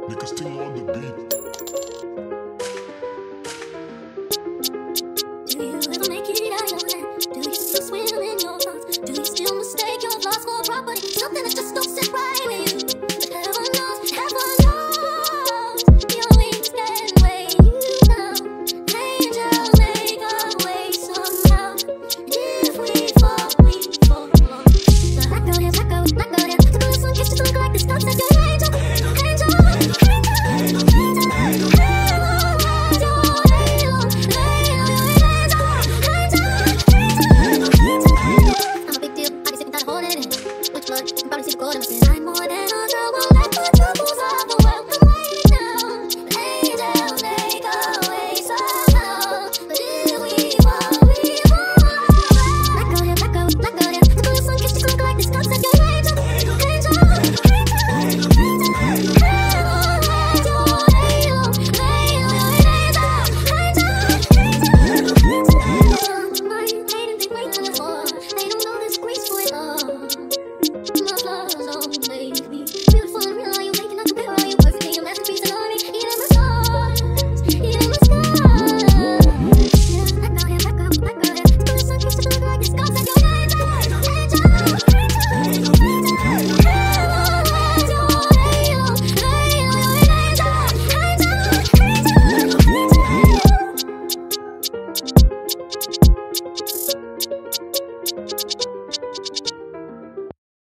Niggas still on the beat. Do you ever make it out your land? Do you still swim in your thoughts? Do you still mistake your flaws for property? Something that just don't sit right with you. But heaven knows, your wings can weigh you down. Angels make a way somehow. And if we fall, we fall. The black girl here, black girl with black girl here. Took a little kiss just to look like this concept. You're an angel, angel, angel, angel, angel. I'm more than